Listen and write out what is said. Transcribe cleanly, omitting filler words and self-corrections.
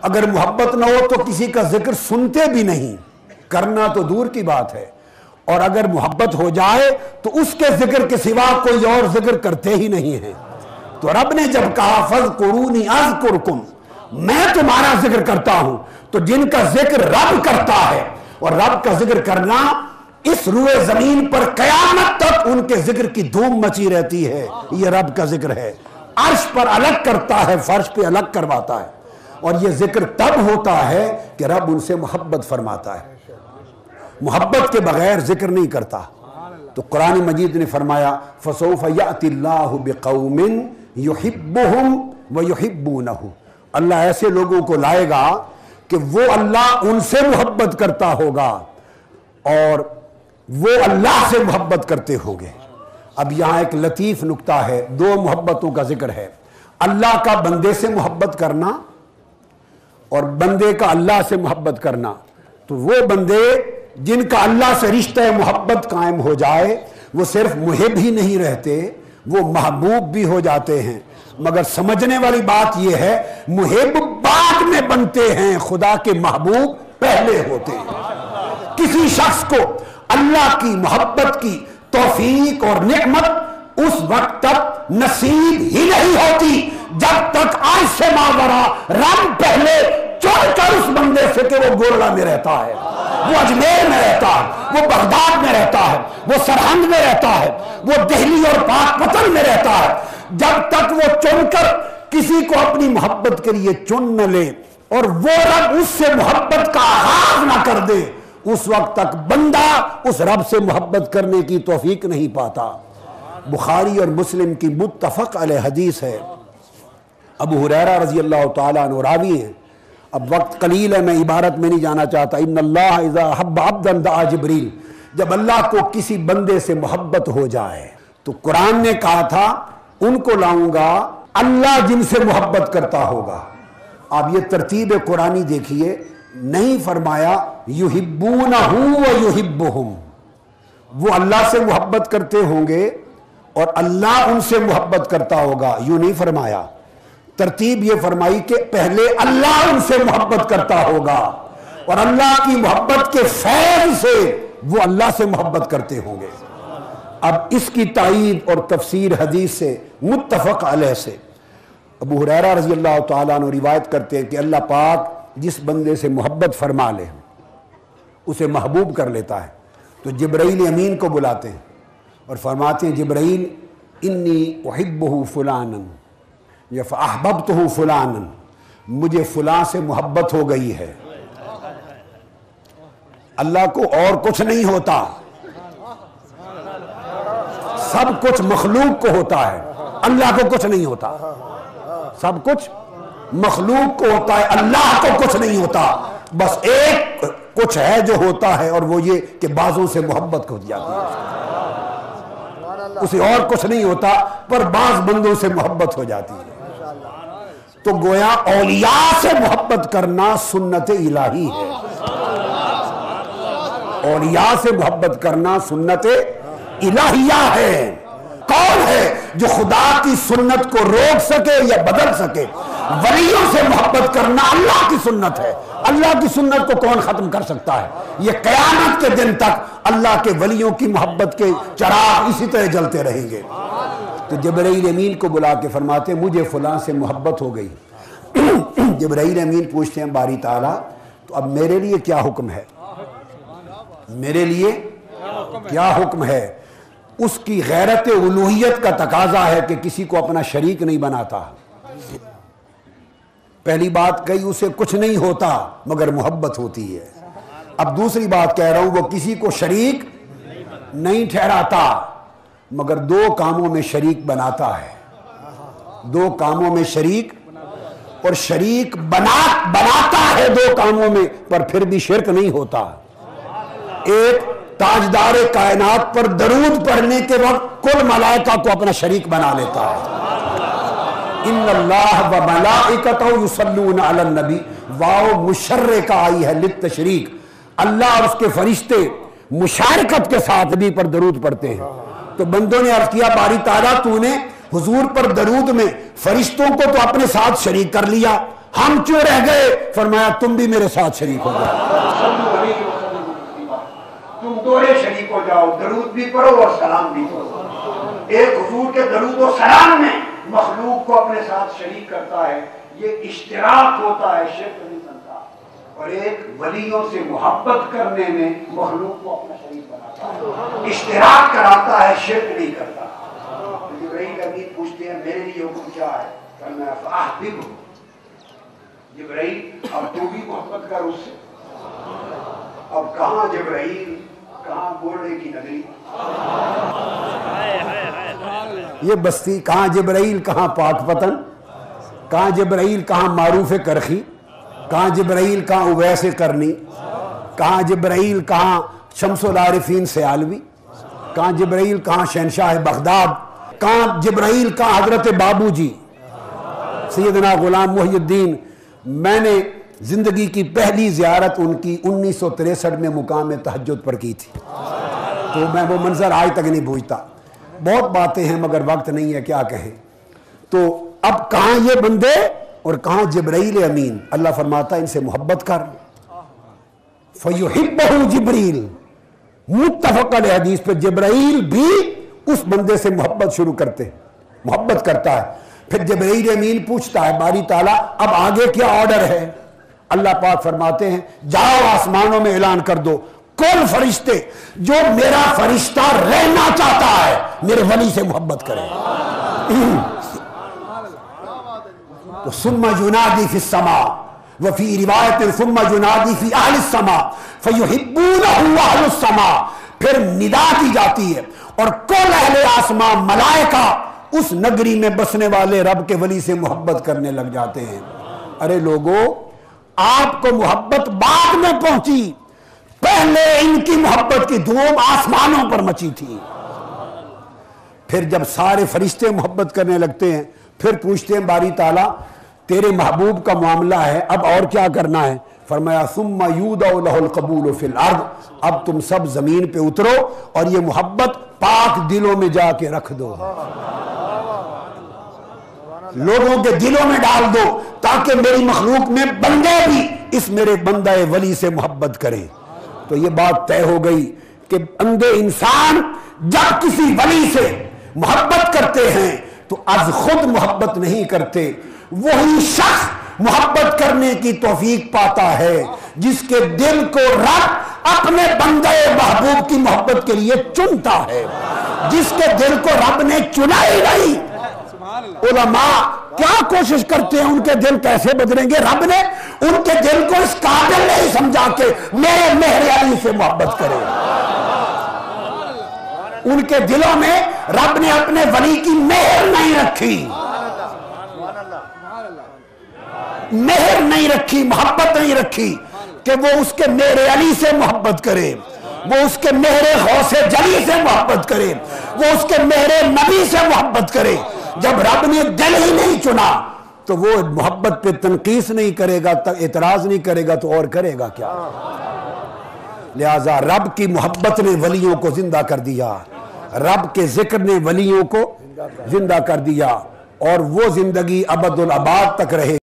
اگر محبت نہ ہو تو کسی کا ذکر سنتے بھی نہیں، کرنا تو دور کی بات ہے، اور اگر محبت ہو جائے تو اس کے ذکر کے سوا کوئی اور ذکر کرتے ہی نہیں ہیں۔ تو رب نے جب کہا فَاذْكُرُونِي أَذْكُرْكُمْ، میں تمہارا ذکر کرتا ہوں، تو جن کا ذکر رب کرتا ہے، اور رب کا ذکر کرنا اس روئے زمین پر قیامت تک ان کے ذکر کی دھوم مچی رہتی ہے، یہ رب کا ذکر ہے۔ عرش پر الگ کرتا ہے، فرش پہ الگ کرواتا ہے، اور یہ ذکر تب ہوتا ہے کہ رب ان سے محبت فرماتا ہے، محبت کے بغیر ذکر نہیں کرتا۔ تو قرآن مجید نے فرمایا فَسَوْفَ يَأْتِ اللَّهُ بِقَوْمٍ يُحِبُّهُمْ وَيُحِبُّونَهُ، اللہ ایسے لوگوں کو لائے گا کہ وہ اللہ ان سے محبت کرتا ہوگا اور وہ اللہ سے محبت کرتے ہوں گے۔ اب یہاں ایک لطیف نکتہ ہے، دو محبتوں کا ذکر ہے، اللہ کا بندے سے محبت کرنا اور بندے کا اللہ سے محبت کرنا۔ تو وہ بندے جن کا اللہ سے رشتہ محبت قائم ہو جائے وہ صرف محب ہی نہیں رہتے، وہ محبوب بھی ہو جاتے ہیں۔ مگر سمجھنے والی بات یہ ہے محب بعد میں بنتے ہیں، خدا کے محبوب پہلے ہوتے ہیں۔ کسی شخص کو اللہ کی محبت کی توفیق اور نعمت اس وقت تک نصیب ہی نہیں ہوتی جب تک آج سے ماورا رب پہلے چن کر اس بندے سے کہ وہ گورڑا میں رہتا ہے، وہ اجمیر میں رہتا ہے، وہ بغداد میں رہتا ہے، وہ سرہند میں رہتا ہے، وہ دہلی اور پاک پتن میں رہتا ہے، جب تک وہ چن کر کسی کو اپنی محبت کے لیے چن نہ لے اور وہ رب اس سے محبت کا آغاز نہ کر دے، اس وقت تک بندہ اس رب سے محبت کرنے کی توفیق نہیں پاتا۔ بخاری اور مسلم کی متفق علیہ حدیث ہے، ابو ہریرہ رضی اللہ تعالیٰ عنہ راوی ہیں۔ اب وقت قلیل ہے، میں عبارت میں نہیں جانا چاہتا۔ ان اللہ اذا حب عبدا دعا جبریل، جب اللہ کو کسی بندے سے محبت ہو جائے تو قرآن نے کہا تھا ان کو لاؤں گا اللہ جن سے محبت کرتا ہوگا۔ آپ یہ ترتیب قرآنی دیکھیے، نہیں فرمایا یحبونہ ویحبہم، وہ اللہ سے محبت کرتے ہوں گے اور اللہ ان سے محبت کرتا ہوگا، یوں نہیں فرمایا۔ ترتیب یہ فرمائی کہ پہلے اللہ ان سے محبت کرتا ہوگا اور اللہ کی محبت کے فیض سے وہ اللہ سے محبت کرتے ہوں گے۔ اب اس کی تائید اور تفسیر حدیث سے متفق علیہ سے ابو ہریرہ رضی اللہ تعالیٰ عنہ روایت کرتے ہیں کہ اللہ پاک جس بندے سے محبت فرما لے اسے محبوب کر لیتا ہے، تو جبرائیل امین کو بلاتے ہیں اور فرماتے ہیں جبرائیل انی احبہ فلانا یا فاحببتہ فلانا، مجھے فلاں سے محبت ہو گئی ہے۔ اللہ کو اور کچھ نہیں ہوتا، سب کچھ مخلوق کو ہوتا ہے، اللہ کو کچھ نہیں ہوتا، سب کچھ مخلوق کو ہوتا ہے، اللہ کو کچھ نہیں ہوتا۔ بس ایک کچھ ہے جو ہوتا ہے اور وہ یہ کہ بعضوں سے محبت ہو جاتی ہے، اسے اور کچھ نہیں ہوتا پر بعض بندوں سے محبت ہو جاتی ہے۔ تو گویا اولیاء سے محبت کرنا سنت الہی ہے، اولیاء سے محبت کرنا سنت الہیہ ہے۔ کون ہے جو خدا کی سنت کو روک سکے یا بدل سکے؟ ولیوں سے محبت کرنا اللہ کی سنت ہے، اللہ کی سنت کو کون ختم کر سکتا ہے؟ یہ قیامت کے دن تک اللہ کے ولیوں کی محبت کے چراغ اسی طرح جلتے رہیں گے۔ تو جبرائیل امین کو بلا کے فرماتے ہیں مجھے فلاں سے محبت ہو گئی۔ جبرائیل امین پوچھتے ہیں باری تعالیٰ تو اب میرے لیے کیا حکم ہے، میرے لیے کیا حکم ہے؟ اس کی غیرت الوہیت کا تقاضا ہے کہ کسی کو اپنا شریک نہیں بناتا۔ پہلی بات کہی اسے کچھ نہیں ہوتا مگر محبت ہوتی ہے۔ اب دوسری بات کہہ رہا ہوں وہ کسی کو شریک نہیں ٹھہراتا مگر دو کاموں میں شریک بناتا ہے، دو کاموں میں شریک، اور شریک بناتا ہے دو کاموں میں پر پھر بھی شرک نہیں ہوتا۔ ایک تاجدار کائنات پر درود پڑھنے کے وقت کل ملائکہ کو اپنا شریک بنا لیتا ہے۔ ان اللہ و ملائکتہ یصلون علی النبی، واو مشرکہ آئی ہے للتشریک، اللہ اور اس کے فرشتے مشارکت کے ساتھ بھی پر درود پڑھتے ہیں۔ تو بندوں نے عرض کیا باری تعالیٰ تو نے حضور پر درود میں فرشتوں کو تو اپنے ساتھ شریک کر لیا، ہم کیوں رہ گئے؟ فرمایا تم بھی میرے ساتھ شریک ہو جاؤ، تم دورے شریک ہو جاؤ، درود بھی پڑھو اور سلام بھی پڑھو۔ ایک حضور کے درود و سلام میں مخلوق کو اپنے ساتھ شریک کرتا ہے، یہ اشتراک ہوتا ہے، شرک نہیں بنتا۔ اور ایک ولیوں سے محبت کرنے میں مخلوق کو اپنا شریک بناتا ہے، اشتراک کراتا ہے، شرک نہیں کرتا۔ جبرائیل امین پوچھتے ہیں میرے لیے حکم کیا ہے؟ فرمایا فاحببہ، جبرائیل اب تو بھی محبت کر اس سے۔ اب کہاں جبرائیل، کہاں بولنے کی نگری، یہ بستی کہاں جبرائیل، کہاں پاک پتن، کہاں جبرائیل، کہاں معروف کرخی، کہاں جبرائیل، کہاں اویس کرنی، کہاں جبرائیل، کہاں شمس العارفین سیالوی، کہاں جبرائیل، کہاں شہنشاہ بغداد، کہاں جبرائیل، کہاں حضرت بابو جی سیدنا غلام محی الدین۔ میں نے زندگی کی پہلی زیارت ان کی 1963 میں مقام تہجد پر کی تھی، تو میں وہ منظر آج تک نہیں بھولتا۔ بہت باتیں ہیں مگر وقت نہیں ہے کیا کہیں۔ تو اب کہاں یہ بندے اور کہاں جبرائیل امین، اللہ فرماتا ہے ان سے محبت کر، فَيُحِبَّهُ جبریل، متفق علیہ حدیث پہ جبرائیل بھی اس بندے سے محبت شروع محبت کرتا ہے۔ پھر جبرائیل امین پوچھتا ہے باری تعالیٰ اب آگے کیا آرڈر ہے؟ اللہ پاک فرماتے ہیں جاؤ آسمانوں میں اعلان کر دو کل فرشتے جو میرا فرشتہ رہنا چاہتا ہے میرے ولی سے محبت کرے۔ تو ثم ینادی فی السماء وفی روایت ثم ینادی فی اہل السماء فیحبونہ اہل السماء، پھر ندا کی جاتی ہے اور کل اہل آسمان ملائکہ اس نگری میں بسنے والے رب کے ولی سے محبت کرنے لگ جاتے ہیں۔ ارے لوگوں، آپ کو محبت بعد میں پہنچی، پہلے ان کی محبت کی دھوم آسمانوں پر مچی تھی۔ پھر جب سارے فرشتے محبت کرنے لگتے ہیں پھر پوچھتے ہیں باری تعالیٰ تیرے محبوب کا معاملہ ہے اب اور کیا کرنا ہے؟ فرمایا ثم یودع لہ القبول فی الارض، اب تم سب زمین پہ اترو اور یہ محبت پاک دلوں میں جا کے رکھ دو، لوگوں کے دلوں میں ڈال دو تاکہ میری مخلوق میں بندے بھی اس میرے بندہ ولی سے محبت کریں۔ تو یہ بات طے ہو گئی کہ اندھے انسان جب کسی ولی سے محبت کرتے ہیں تو از خود محبت نہیں کرتے، وہی شخص محبت کرنے کی توفیق پاتا ہے جس کے دل کو رب اپنے بندے محبوب کی محبت کے لیے چنتا ہے، جس کے دل کو رب نے چنا ہی نہیں۔ علماء کیا کوشش کرتے ہیں ان کے دل کیسے بدلیں گے؟ رب نے ان کے دل کو اس قابل نہیں سمجھا کہ میرے مہر علی سے محبت کرے۔ ان کے دلوں میں رب نے اپنے ولی کی مہر نہیں رکھی، مہر نہیں رکھی، محبت نہیں رکھی کہ وہ اس کے مہر علی سے محبت کرے، وہ اس کے مہر غوث جلی سے محبت کرے، وہ اس کے مہر نبی سے محبت کرے۔ جب رب نے دل ہی نہیں چنا تو وہ محبت پہ تنقیس نہیں کرے گا، اعتراض نہیں کرے گا تو اور کرے گا کیا؟ لہذا رب کی محبت نے ولیوں کو زندہ کر دیا، رب کے ذکر نے ولیوں کو زندہ کر دیا، اور وہ زندگی ابد الاباد تک رہے۔